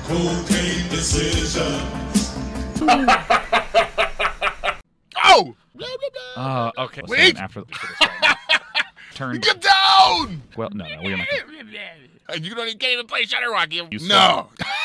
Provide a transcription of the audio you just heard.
Cocaine decisions. Oh! Okay. Wait! After the turn. Get down! Well, no, we're not. You don't even, can't even play Shutterrock. You No.